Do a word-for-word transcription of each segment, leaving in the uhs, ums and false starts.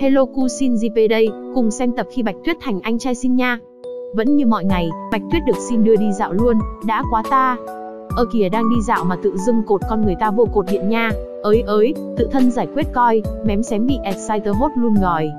Hello Kusin gi pê đây, cùng xem tập khi Bạch Tuyết thành anh trai Xin nha. Vẫn như mọi ngày, Bạch Tuyết được Xin đưa đi dạo luôn, đã quá ta. Ơ kìa đang đi dạo mà tự dưng cột con người ta vô cột điện nha. Ới ới, tự thân giải quyết coi, mém xém bị Exciter hốt luôn ngòi.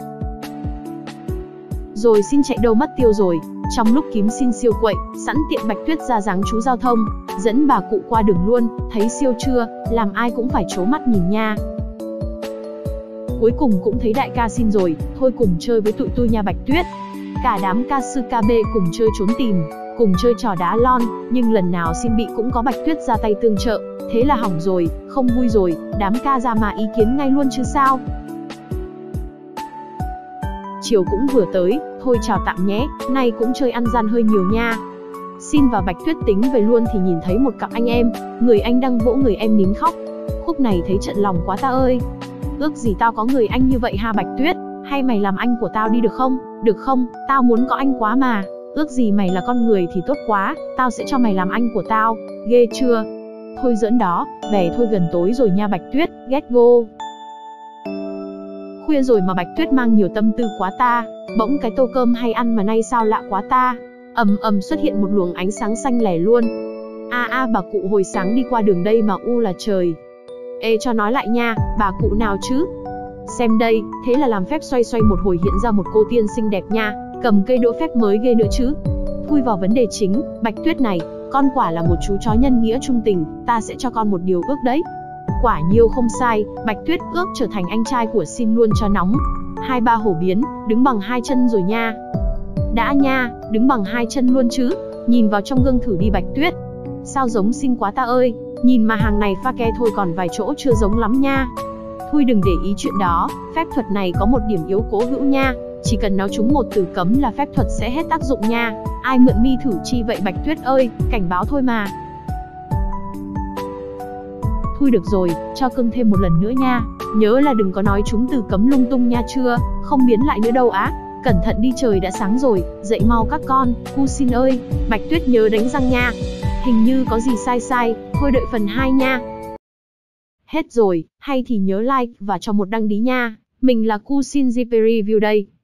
Rồi Xin chạy đâu mất tiêu rồi. Trong lúc kiếm Xin siêu quậy, sẵn tiện Bạch Tuyết ra dáng chú giao thông, dẫn bà cụ qua đường luôn, thấy siêu chưa, làm ai cũng phải trố mắt nhìn nha. Cuối cùng cũng thấy đại ca Xin rồi, thôi cùng chơi với tụi tôi nha Bạch Tuyết. Cả đám Kasukabe cùng chơi trốn tìm, cùng chơi trò đá lon, nhưng lần nào Xin bị cũng có Bạch Tuyết ra tay tương trợ, thế là hỏng rồi, không vui rồi, đám ca ra mà ý kiến ngay luôn chứ sao. Chiều cũng vừa tới, thôi chào tạm nhé, nay cũng chơi ăn gian hơi nhiều nha. Xin và Bạch Tuyết tính về luôn thì nhìn thấy một cặp anh em, người anh đang vỗ người em nín khóc. Khúc này thấy trận lòng quá ta ơi. Ước gì tao có người anh như vậy ha Bạch Tuyết, hay mày làm anh của tao đi được không? Được không? Tao muốn có anh quá mà. Ước gì mày là con người thì tốt quá, tao sẽ cho mày làm anh của tao, ghê chưa? Thôi giỡn đó, về thôi gần tối rồi nha Bạch Tuyết, get go. Khuya rồi mà Bạch Tuyết mang nhiều tâm tư quá ta, bỗng cái tô cơm hay ăn mà nay sao lạ quá ta. Ầm ầm xuất hiện một luồng ánh sáng xanh lẻ luôn. A a bà cụ hồi sáng đi qua đường đây mà u là trời. Ê cho nói lại nha, bà cụ nào chứ? Xem đây, thế là làm phép xoay xoay một hồi hiện ra một cô tiên xinh đẹp nha, cầm cây đũa phép mới ghê nữa chứ. Thui vào vấn đề chính, Bạch Tuyết này, con quả là một chú chó nhân nghĩa trung tình, ta sẽ cho con một điều ước đấy. Quả nhiêu không sai, Bạch Tuyết ước trở thành anh trai của Xin luôn cho nóng. Hai ba hổ biến, đứng bằng hai chân rồi nha. Đã nha, đứng bằng hai chân luôn chứ, nhìn vào trong gương thử đi Bạch Tuyết. Sao giống Xin quá ta ơi, nhìn mà hàng này pha ke thôi còn vài chỗ chưa giống lắm nha. Thôi đừng để ý chuyện đó, phép thuật này có một điểm yếu cố hữu nha, chỉ cần nó trúng một từ cấm là phép thuật sẽ hết tác dụng nha. Ai mượn mi thử chi vậy Bạch Tuyết ơi, cảnh báo thôi mà. Thôi được rồi, cho cưng thêm một lần nữa nha, nhớ là đừng có nói trúng từ cấm lung tung nha chưa, không biến lại nữa đâu á. Cẩn thận đi trời đã sáng rồi, dậy mau các con, Kusin ơi, Bạch Tuyết nhớ đánh răng nha. Hình như có gì sai sai, thôi đợi phần hai nha. Hết rồi, hay thì nhớ like và cho một đăng ký nha. Mình là Kusin gi pê Review đây.